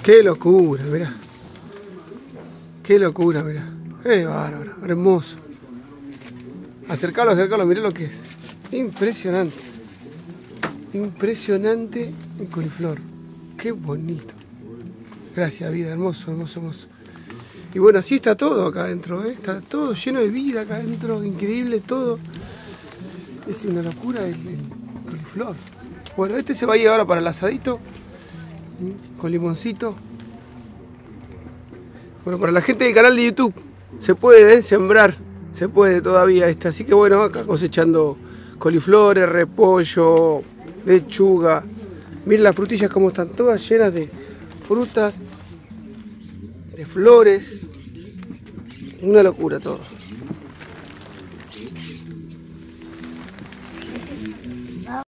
Qué locura, mirá. Qué locura, mirá. Bárbaro, hermoso. Acercalo, acercalo, mirá lo que es. Impresionante. Impresionante el coliflor. Qué bonito. Gracias, vida, hermoso, hermoso, hermoso. Y bueno, así está todo acá adentro, ¿eh? Está todo lleno de vida acá adentro, increíble todo. Es una locura el coliflor. Bueno, este se va a ir ahora para el asadito, con limoncito. Bueno, para la gente del canal de YouTube, se puede sembrar, se puede todavía así que bueno, acá cosechando coliflores, repollo, lechuga. Miren las frutillas como están todas llenas de frutas, de flores. Una locura todo.